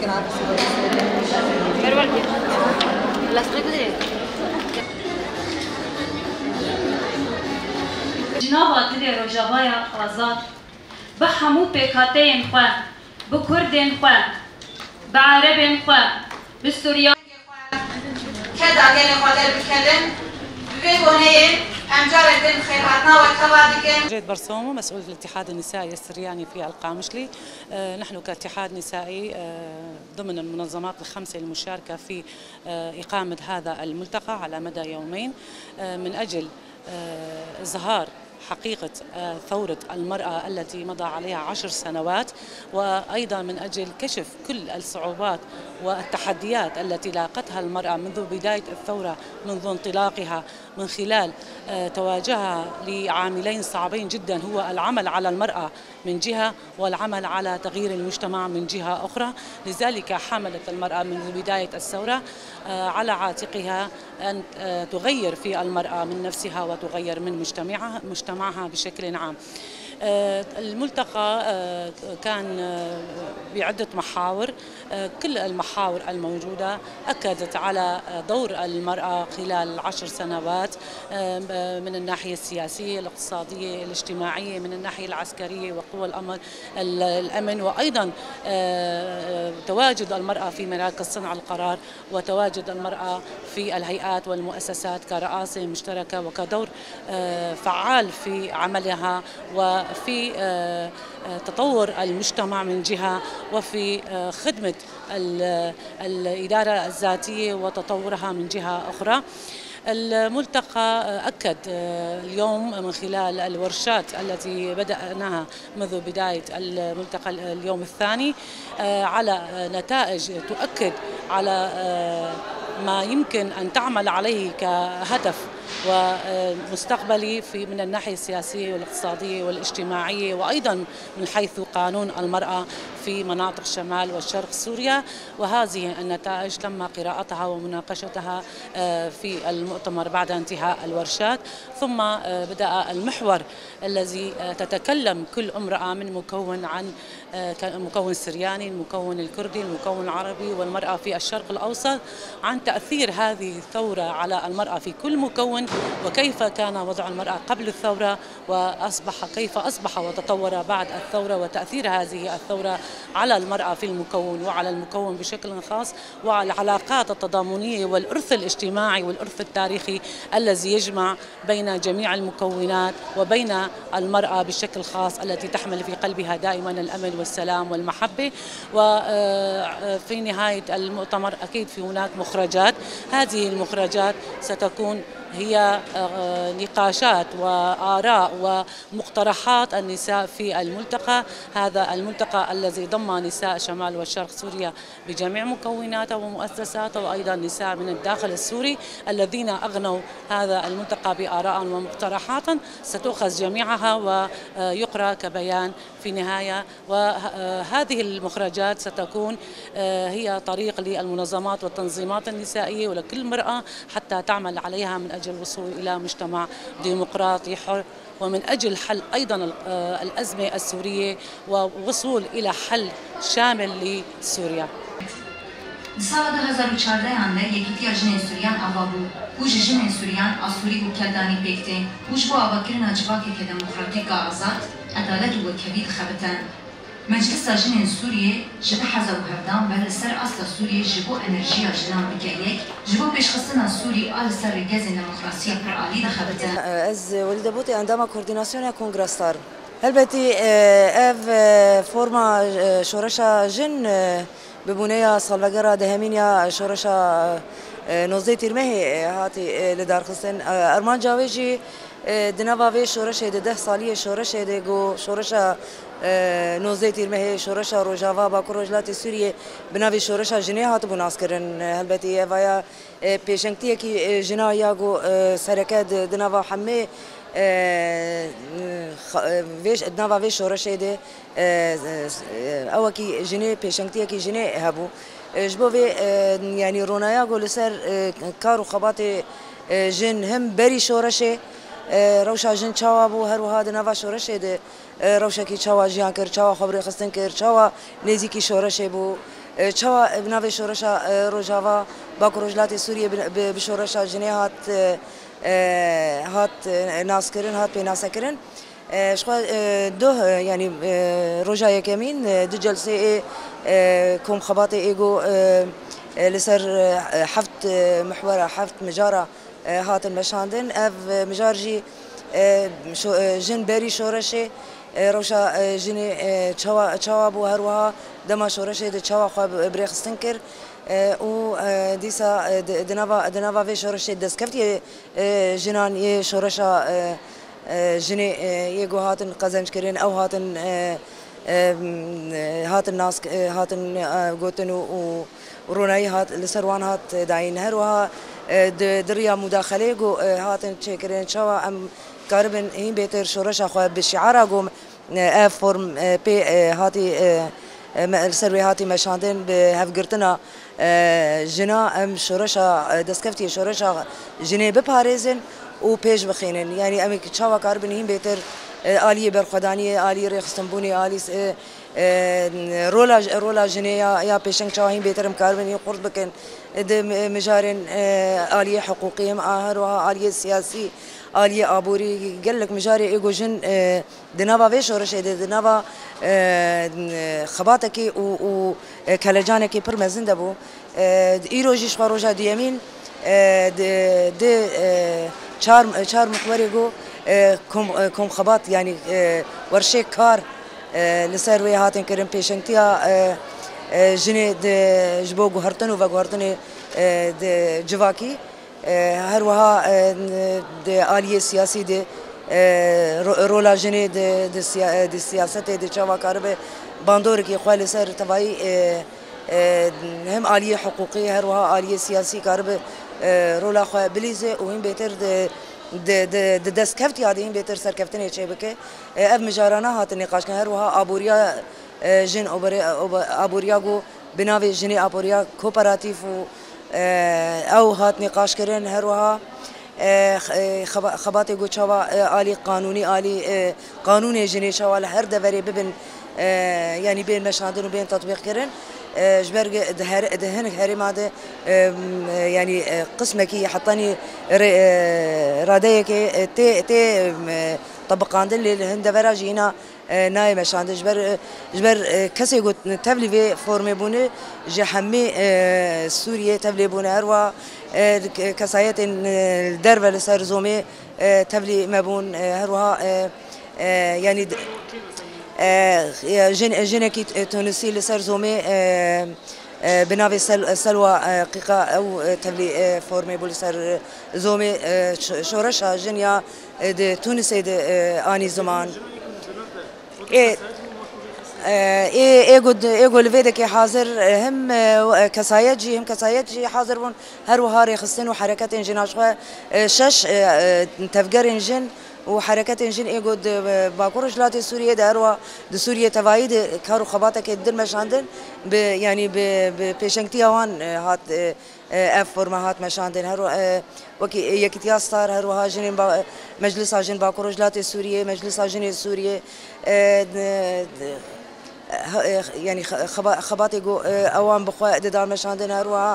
جناب دل روجاوای آزاد به همو پیکاتین خواه، به کردین خواه، به عربین خواه، به سوریان که داگل خودر بکردن بگونه امجارتن خیراتنا والتوادقين. جيد برسومو مسؤول الاتحاد النسائي السرياني في القامشلي. نحن كاتحاد نسائي ضمن المنظمات الخمسة المشاركة في إقامة هذا الملتقى على مدى يومين من أجل إظهار حقيقة ثورة المرأة التي مضى عليها 10 سنوات، وأيضا من أجل كشف كل الصعوبات والتحديات التي لاقتها المرأة منذ بداية الثورة، منذ انطلاقها، من خلال تواجهها لعاملين صعبين جدا، هو العمل على المرأة من جهة والعمل على تغيير المجتمع من جهة أخرى. لذلك حملت المرأة منذ بداية الثورة على عاتقها أن تغير في المرأة من نفسها وتغير من مجتمعها بشكل عام. الملتقى كان بعدة محاور، كل المحاور الموجودة أكدت على دور المرأة خلال 10 سنوات من الناحية السياسية، الاقتصادية، الاجتماعية، من الناحية العسكرية وقوى الأمن، وأيضا تواجد المرأة في مراكز صنع القرار، وتواجد المرأة في الهيئات والمؤسسات كرئاسة مشتركة وكدور فعال في عملها وفي تطور المجتمع من جهة، وفي خدمة الإدارة الذاتية وتطورها من جهة أخرى. الملتقى أكد اليوم من خلال الورشات التي بدأناها منذ بداية الملتقى اليوم الثاني على نتائج تؤكد على ما يمكن أن تعمل عليه كهدف ومستقبلي من الناحية السياسية والاقتصادية والاجتماعية، وأيضا من حيث قانون المرأة في مناطق شمال والشرق سوريا. وهذه النتائج تم قراءتها ومناقشتها في المؤتمر بعد انتهاء الورشات. ثم بدأ المحور الذي تتكلم كل امرأة من مكون عن المكون السرياني، المكون الكردي، المكون العربي والمرأة في الشرق الأوسط، عن تأثير هذه الثورة على المرأة في كل مكون، وكيف كان وضع المرأة قبل الثورة كيف أصبح وتطور بعد الثورة، وتأثير هذه الثورة على المرأة في المكون وعلى المكون بشكل خاص، وعلى العلاقات التضامنية والإرث الاجتماعي والإرث التاريخي الذي يجمع بين جميع المكونات وبين المرأة بشكل خاص التي تحمل في قلبها دائما الأمل والسلام والمحبة. وفي نهاية المؤتمر أكيد في هناك مخرجات، هذه المخرجات ستكون هي نقاشات وآراء ومقترحات النساء في الملتقى. هذا الملتقى الذي ضم نساء شمال وشرق سوريا بجميع مكوناته ومؤسساته، وأيضا نساء من الداخل السوري الذين أغنوا هذا الملتقى بآراء ومقترحات ستؤخذ جميعها ويقرأ كبيان في نهاية. وهذه المخرجات ستكون هي طريق للمنظمات والتنظيمات النسائية ولكل امرأة حتى تعمل عليها من أجل الوصول إلى مجتمع ديمقراطي حر، ومن أجل حل أيضا الأزمة السورية ووصول إلى حل شامل لسوريا. سال 2014 anda yekîtiya jinên Sûriyan ava bû û ji jinên Sûriyan Asûrî û keldanî pêk tê û ji bo avakirina civakeke demokratîk a azad, edalet û wekevî dixebitin. Meclisa jinên Sûriyê ji heza û hevdan ber li ser asla Sûriyê ji bo enerjiya jinan bike yek, ji bo pêşxistina Sûrî a li ser rêgezên demokrasiya pir alî dixebitin. Ez welîde bûtê endama koordînasyona kongrestar. Helbetî ev forma şoreşa jin ببونيا صالبجرا دهمينيا شورشا نوزي ترمه هاتي لدارخستن أرمان جاويجي دنابا في شورشة ده سالية شورشة ده جو شورشا نوزي ترمه شورشا روجافا باكروجلات سوريا بنافي شورشا جنيه هات بناسكرن هلبتي فيا بيشنكتيه كي جنايا جو سركات دنابا حمي ویش ادناوا ویش شورشه ده اوکی جنه پیشنگتیه کی جنه هبو جبو وی یعنی رونایا گل سر کار و خبات جن هم بری شورشه روشا جن چاوا بو هر وها دناوا شورشه ده روشا کی چاوا جیان کر چاوا خبر خستن کر چاوا نزیکی شورشه بو چوا بناوی شورشا روجاوا باکو رجلات سوریه بشورشا جنی هات ناس کرن هات بناس کرن شخوا دو يعني روجا يكمين دو جلسة كوم خباطة إيجو لسر حفت محورة حفت مجارة هات المشاندن أف مجارجي جن بري شورشة روشا جني تشوا بو هروها دما شورشة د تشوا خو بريخستنكر و ديسا دنافا في شورشة دسكفتي جنان ي شورشة جني يجو هاتن قزمش كرين أو هاتن هاتن ناس هاتن قوتن وروناي هات لسروان هات داين هروها دريا مداخلة جو هاتن شكرين شوا أم قربن هين بيتر شورش أخوة بالشعارة قوم فورم بي هاتي السروي هاتي مشاندن بهفقرتنا جنا أم شورشة دسكفتي شورشة جني بباريزن و پیش بخینن یعنی امی که چاوا کار بنیم بهتر عالی برخدانی عالی رخصتنبونی عالی رولا جنیا یا پیشنگ چاهیم بهترم کار بنیم قرض بکن د مجارن عالی حقوقیم آهر و عالی سیاسی عالی عبوری قلك مجاري إيجو جن دنابا ويش ورشة دنابا خباتكي و كلاجانكي برمزن دبو إيرو جيش خروجا ديامين د چار محوري جو كم خبات يعني ورشة كار لسر ويا هاتن كريم بيشنتيا جني د جبو جهرتن وفجهرتن د جواكي هروها د عالیه سیاسی د رولا جنی د سیاست د چوا کاربه باندور کی خال سر تبعی هم عالیه حقوقی هروها عالیه سیاسی کاربه رولا خو بلیزه و هم بهتر د دسکفت یادیم بهتر سرکفتنی چه بکه اب مجارانه هات نقاش کن هروها ابوریا جن ابوریا گو بناوی جنی ابوریا کوپراتیف و او هات نقاش کردن هروها خبات گوچوا عالی قانونی عالی قانون جنی شوال هر دوری ببن يعني بين مشاهدين وبين تطبيق كرن جبرج دهنك هري ماده يعني قسمك حطاني راديك تي طبقان اللي هند براجينا ناي مشاهد جبر كسي قلت تبلي في فورمي بوني جحمي سوريا تبلي بوني هروا كسايات الدرب لسر زومي تبلي مبون هروا يعني جنكي تونسي لسر زومي بناوي سلوى قيقة أو تبلي فورمي بولسر زومي شورشها جنيا تونسي آني زمان يقول فيدك حاضر هم كسايتجي حاضر بون هر وهاري خصن وحركات جناش شش تفجر جن وحركات جن يقول باكور جلات سوريا داروا سوريا توايد كارو خباتك الدر مشاندن يعني ببيشنكتي وان هات اف فورما هات مشاندن هرو وكي يكتيا ستار هرو هاجن مجلس هاجن باكور جلات سوريا مجلس هاجن سوريا يعني خباتي جو اوان بخوا دار مشاندن هرو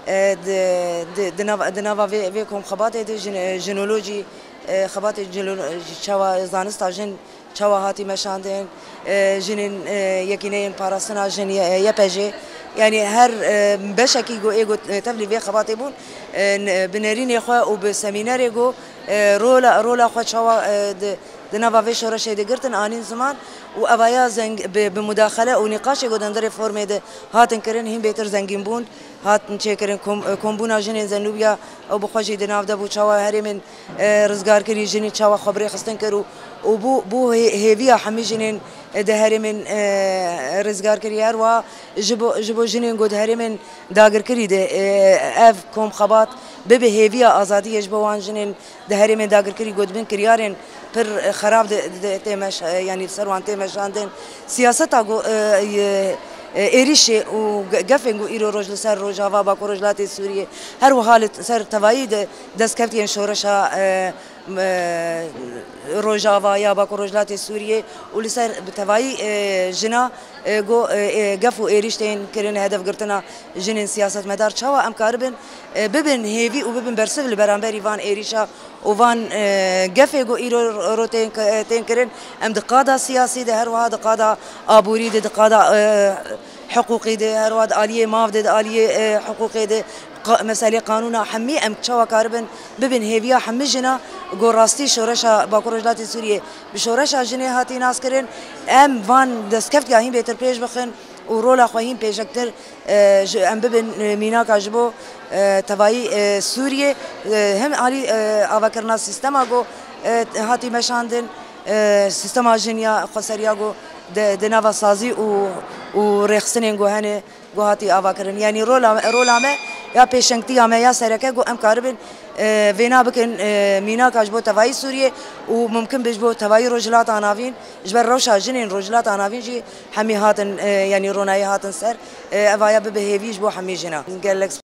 دنافا فيكم خباتي جنولوجي خباتي چوا زانستا جن چوا هاتي مشاندن جنين يكينين باراسنا جن يبجي يعني هر بشكي جو ايجو تفلي في خباتي بون بنرين اخوا وبسمينار ايجو رولا اخوا چوا دنافا في شورشه دقرتن انين زمان وابايا زنگ بمداخله ونقاش ايجو دندر فورمي ده هاتن كرن هم بيتر زنگين بون هات نشكرن كومبونا جنين زنوبيا او بخوجي دناف دبو چوا هري من رزگار كري جنين چوا خبري خستن كرو وبو هيفيا حمي جنين دهري من رزگار كري هروا جبو جنين قد هري من داگر كري ده اف كوم خبات ببه هيفيا ازادي جبوان جنين دهري من داگر كري قد بن كريارن پر خراب تمش يعني سروان تمش عندن سياستا جو إيريشة وقفنجو إيرو رجل سر رجاوا باكو رجلات سوريا هر وحالة سر توايد دسكفتين شورشا رجاوا يا باكو رجلات سوريا ولسر بتواي جنا جو قفو إيريشتين كرين هدف قرتنا جنين سياسة مدار شوا أم كاربن ببن هيفي وببن برسف البرامبري فان إيريشا وفان قفي جو إيرو روتين كرين أم دقادة سياسي ده هروا دقادة آبوري ده دقادة حقوقي ده هروا آلية ماف ده آلية حقوقي ده مسألة قانونا حمي أم شوا كاربن ببن هيفيا حمي جنا جو راستي شورشا باكو رجلات سوريا بشورشا جني هاتي ناس كرين ام فان دسكفت جاهين بيتر بيش بخن ورولا خوين بيجكتر ام ببن مينا كاجبو تواي سوريا هم علي افكرنا سيستما جو هاتي مشاندن سيستما جنيا خسريا جو دنافا سازي و رخصنين جو هني جو هاتي افكرن يعني رولا ما يا بيشنكتي يا سركه جو ام كاربن فينا بكن مينا كاجبو تواي سوريا وممكن بيجبو تواي رجلات عنافين جبر روشا جنين رجلات عنافين جي حمي هاتن يعني روناي هاتن سر افايا ببهيفي جبو حمي جنا قال لك